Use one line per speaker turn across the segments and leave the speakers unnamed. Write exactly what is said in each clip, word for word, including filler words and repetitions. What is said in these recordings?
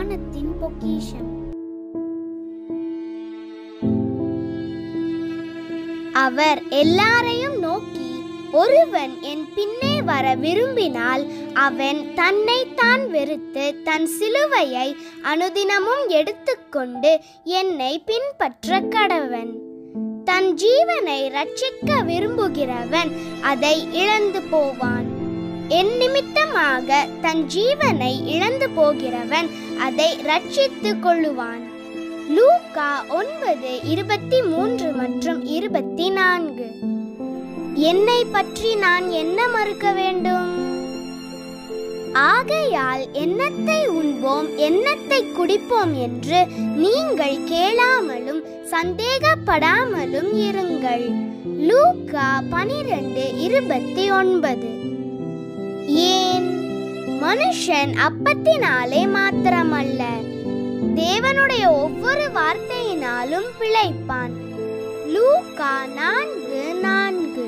ஞானத்தின் பொக்கிஷம். அவர் எல்லாரையும் நோக்கி, ஒருவன் என் பின்னே வர விரும்பினால் அவன் தன்னைத்தான் வெறுத்து தன் சிலுவையை அனுதினமும் எடுத்துக்கொண்டு என்னை பின்பற்ற கடவன். தன் ஜீவனை ரட்சிக்க விரும்புகிறவன் அதை இழந்து போவான். என் நிமித்தமாக தன் ஜீவனை இழந்து போகிறவன் அதை ரட்சித்துக் கொள்ளுவான். லூக்கா ஒன்பது இருபத்தி மூன்று மற்றும் இருபத்தி நான்கு. என்னை பற்றி நான் என்ன மறுக்க வேண்டும்? ஆகையால் என்னத்தை உண்போம் என்னத்தை குடிப்போம் என்று நீங்கள் கேளாமலும் சந்தேகப்படாமலும் இருங்கள். லூக்கா பனிரெண்டு இருபத்தி ஒன்பது. ஏன்? மனுஷன் அப்பத்தினாலே மாத்திரமல்ல, தேவனுடைய ஒவ்வொரு வார்த்தையினாலும் பிழைப்பான். லூக்கா நான்கு நான்கு.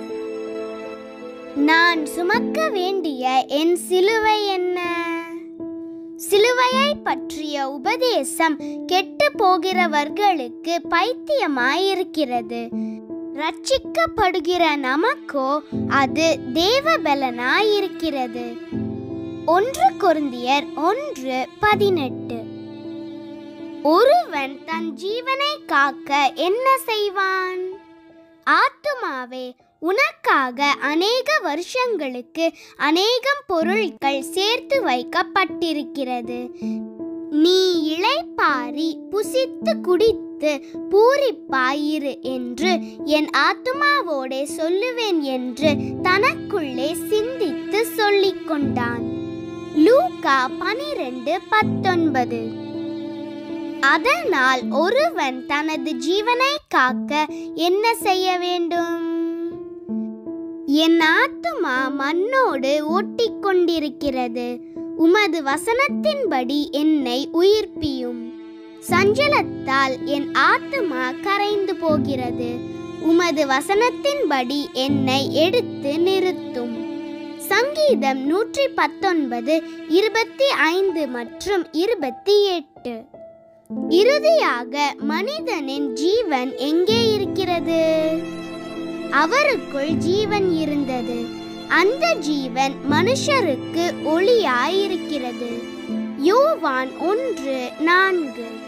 நான் சுமக்க வேண்டிய என் சிலுவை என்ன? சிலுவையை பற்றிய உபதேசம் கெட்டு போகிறவர்களுக்கு பைத்தியமாயிருக்கிறது. ரட்சிக்கப்படுகிற நமக்கோ அது தேவபலனாயிருக்கிறது. ஒன்று கொரிந்தியர் ஒன்று பதினெட்டு. ஒருவன் தன் ஜீவனை காக்க என்ன செய்வான்? ஆத்துமாவே, உனக்காக அநேக வருஷங்களுக்கு அநேகம் பொருட்கள் சேர்த்து வைக்கப்பட்டிருக்கிறது. நீ இளைப்பாரி புசித்து குடித்து பூரிப்பாயிரு என்று என் ஆத்துமாவோடே சொல்லுவேன் என்று தனக்குள்ளே சிந்தித்து சொல்லிக் கொண்டான். லூக்கா பனிரெண்டு பத்தொன்பது. அதனால் ஒருவன் தனது ஜீவனை காக்க என்ன செய்ய வேண்டும்? என் ஆத்துமா மண்ணோடு ஓட்டிக்கொண்டிருக்கிறது. உமது வசனத்தின்படி என்னை உயிர்ப்பியும். சஞ்சலத்தால் என் ஆத்துமா கரைந்து போகிறது. உமது வசனத்தின்படி என்னை எடுத்து நிறுத்தும். சங்கீதம் நூற்றி பத்தொன்பது இருபத்தி ஐந்து மற்றும் இருபத்தி எட்டு. இறுதியாக மனிதனின் ஜீவன் எங்கே இருக்கிறது? அவருக்குள் ஜீவன் இருந்தது. அந்த ஜீவன் மனுஷருக்கு ஒளியாயிருக்கிறது. யோவான் ஒன்று நான்கு.